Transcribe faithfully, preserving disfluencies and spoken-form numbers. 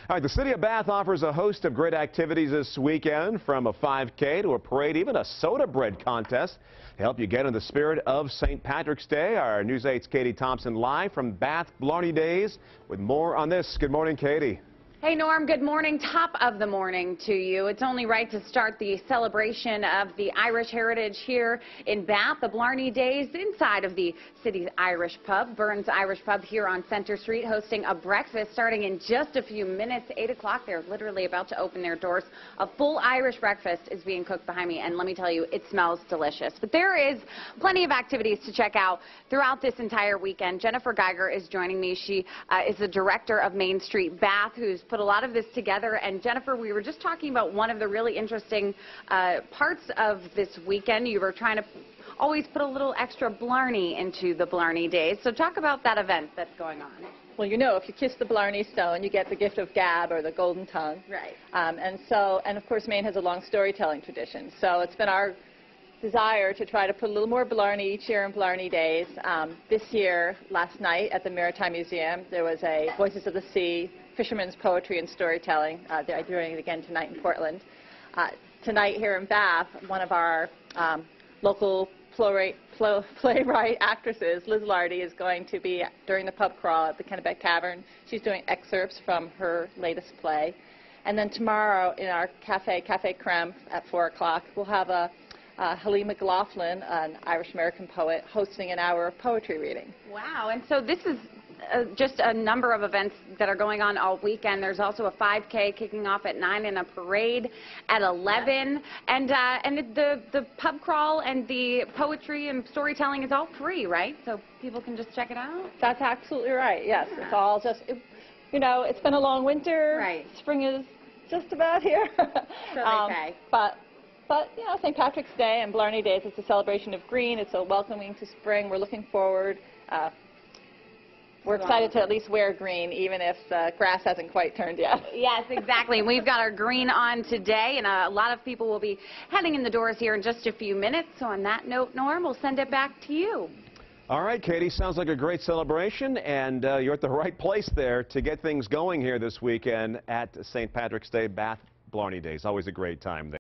All right, the city of Bath offers a host of great activities this weekend, from a five K to a parade, even a soda bread contest to help you get in the spirit of Saint Patrick's Day. Our News eight's Katie Thompson live from Bath Blarney Days with more on this. Good morning, Katie. Hey, Norm, good morning. Top of the morning to you. It's only right to start the celebration of the Irish heritage here in Bath, the Blarney Days, inside of the city's Irish pub, Burns Irish Pub here on Center Street, hosting a breakfast starting in just a few minutes, eight o'clock. They're literally about to open their doors. A full Irish breakfast is being cooked behind me, and let me tell you, it smells delicious. But there is plenty of activities to check out throughout this entire weekend. Jennifer Geiger is joining me. She uh, is the director of Main Street Bath, who's put a lot of this together. And Jennifer, we were just talking about one of the really interesting uh, parts of this weekend. You were trying to always put a little extra Blarney into the Blarney Days. So talk about that event that's going on. Well, you know, if you kiss the Blarney Stone, you get the gift of gab, or the golden tongue. Right. Um, and so, and of course, Maine has a long storytelling tradition. So it's been our desire to try to put a little more Blarney each year in Blarney Days. Um, this year, last night at the Maritime Museum, there was a Voices of the Sea, Fishermen's Poetry and Storytelling. Uh, they're doing it again tonight in Portland. Uh, tonight here in Bath, one of our um, local playwright, playwright actresses, Liz Lardy, is going to be during the pub crawl at the Kennebec Tavern. She's doing excerpts from her latest play. And then tomorrow in our cafe, Cafe Creme, at four o'clock, we'll have a Uh, Helene McLaughlin, an Irish-American poet, hosting an hour of poetry reading. Wow, and so this is uh, just a number of events that are going on all weekend. There's also a five K kicking off at nine and a parade at eleven. And, uh, and the, the pub crawl and the poetry and storytelling is all free, right? So people can just check it out? That's absolutely right, yes. Yeah. It's all just, it, you know, it's been a long winter. Right. Spring is just about here. So um, they say. But, But, you know, Saint Patrick's Day and Blarney Days, it's a celebration of green. It's a welcoming to spring. We're looking forward. Uh, we're excited to at least wear green, even if the grass hasn't quite turned yet. Yes, exactly. We've got our green on today, and a lot of people will be heading in the doors here in just a few minutes. So on that note, Norm, we'll send it back to you. All right, Katie, sounds like a great celebration, and uh, you're at the right place there to get things going here this weekend at Saint Patrick's Day, Bath Blarney Days. Always a great time there.